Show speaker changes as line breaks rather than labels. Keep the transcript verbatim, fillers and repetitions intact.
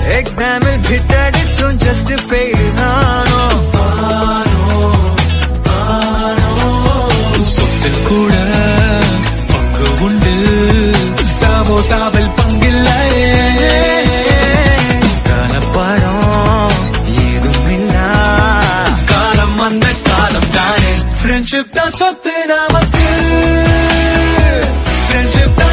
எக்ஸாமில் பிட் அடிச்சும் just fail நானோ
சொத்தில் கூட பங்கு உண்டு சமோசாவில் பங்கில்லை
காலப்படம் ஏதும் இல்ல
காலம் அந்த காலம் தானே ஃப்ரெண்ட்ஷிப் தான் சொத்து நமக்கு ஃப்ரெண்ட்ஷிப்